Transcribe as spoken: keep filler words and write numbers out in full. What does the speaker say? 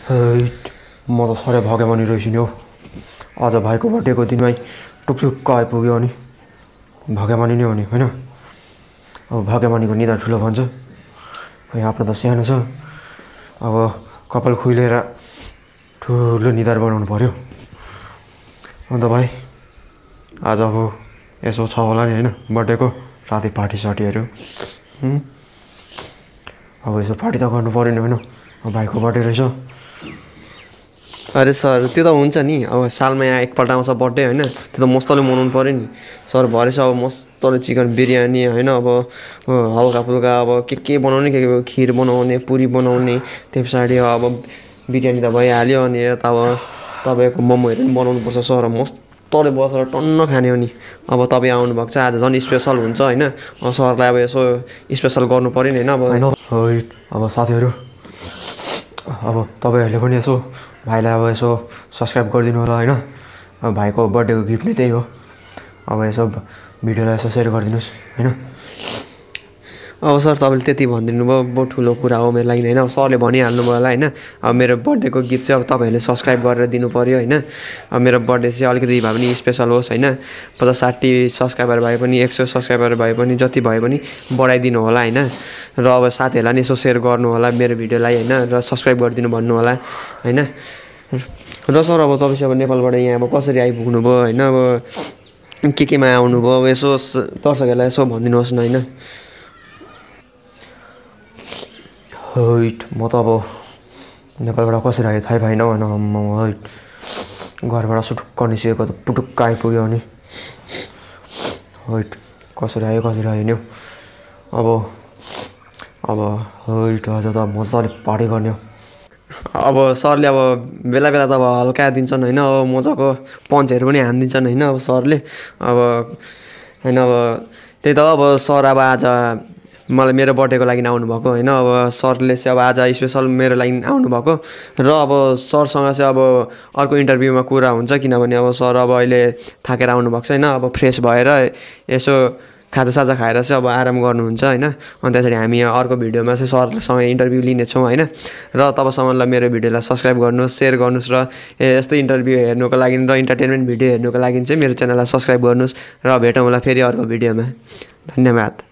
हैट म त साह्रै भाग्यमानी रहेछु नि हौ। आज भाइको बर्थडेको दिनमै टुप्लुक्क आइपुग्यो अनि भाग्यमानी नै हो नि होइन। अब भाग्यमानीको निधार ठुलो भन्छ, खोइ आफ्नो त सानो छ। अब कपाल खुइलेर ठुलो निधार बनाउनु पर्यो। अन्त भाइ आज अब यसो छ होला नि होइन बर्थडेको राति पार्टी सार्टीहरू। अब यसो पार्टी त गर्नु पऱ्यो नि होइन, अब भाइको बर्थडे रहेछ। अरे सर त्यो त हुन्छ नि, अब सालमा यहाँ एकपल्ट आउँछ बर्थडे होइन, त्यो त मस्तले मनाउनु पऱ्यो नि सर। भरे चाहिँ अब मस्तले चिकन बिरयानी होइन, अब हल्का फुल्का अब के के बनाउने, के के खिर बनाउने, पुरी बनाउने, त्यो पछाडि अब बिरयानी त भइहाल्यो। अनि यता अब तपाईँको मोमोहरू पनि बनाउनुपर्छ सर, मस्तले बसेर टन्न खाने हो नि। अब तपाईँ आउनुभएको छ आज झन् स्पेसल हुन्छ होइन, सरलाई अब यसो स्पेसल गर्नु पऱ्यो नि होइन। अब होइन अब साथीहरू, अब तपाईँहरूले पनि यसो भाइलाई अब यसो सब्सक्राइब गरिदिनु होला होइन। अब भाइको बर्थडेको गिफ्ट नै त्यही हो। अब यसो भिडियोलाई यसो सेयर गरिदिनुहोस् होइन। अब सर तपाईँले त्यति भनिदिनु भयो, बहुत ठुलो कुरा हो मेरो लागि होइन। अब सरले भनिहाल्नु भयो होला होइन। अब मेरो बर्थडेको गिफ्ट चाहिँ अब तपाईँहरूले सब्सक्राइब गरेर दिनु पऱ्यो होइन। अब मेरो बर्थडे चाहिँ अलिकति भए पनि स्पेसल होस् होइन। पचास साठी सब्सक्राइबर भए पनि, एक सय सब्सक्राइबर भए पनि, जति भए पनि बढाइदिनु होला होइन। र अब साथीहरूलाई नि यसो सेयर गर्नु होला मेरो भिडियोलाई होइन, र सब्सक्राइब गरिदिनु भन्नु होला होइन। र सर अब तपाईँ चाहिँ अब नेपालबाट यहाँ अब कसरी आइपुग्नु भयो होइन, अब के केमा आउनुभयो, अब यसो दर्शकहरूलाई यसो भनिदिनुहोस् न होइन। हैट म त अब नेपालबाट कसरी आयो थाहै पाइनँ होइन। हैट घरबाट सुटुक्क निस्केको त पुटुक्क आइपुग्यो अनि हैट कसरी आयो कसरी आयो नि हौ। अब अब हैट आज त मजाले पार्टी गर्ने हो। अब सरले अब बेला बेला त अब हल्का दिन्छन् होइन, अब मजाको पन्चहरू पनि हानिदिन्छन् होइन अब सरले। अब होइन अब त्यही त अब सर अब आज मलाई मेरो बर्थडेको लागि आउनुभएको होइन। अब सरले चाहिँ अब आज स्पेसल मेरो लागि आउनुभएको र अब सरसँग चाहिँ अब अर्को इन्टरभ्यूमा कुरा हुन्छ, किनभने अब सर अब अहिले थाकेर आउनुभएको छ होइन। अब फ्रेस भएर यसो खाजासाजा खाएर चाहिँ अब आराम गर्नुहुन्छ होइन। अनि त्यसरी हामी अर्को भिडियोमा चाहिँ सरसँग इन्टरभ्यू लिनेछौँ होइन। र तबसम्मलाई मेरो भिडियोलाई सब्सक्राइब गर्नुहोस्, सेयर गर्नुहोस्, र यस्तो इन्टरभ्यू हेर्नुको लागि र इन्टरटेनमेन्ट भिडियो हेर्नुको लागि चाहिँ मेरो च्यानललाई सब्सक्राइब गर्नुहोस्। र भेटौँ होला फेरि अर्को भिडियोमा। धन्यवाद।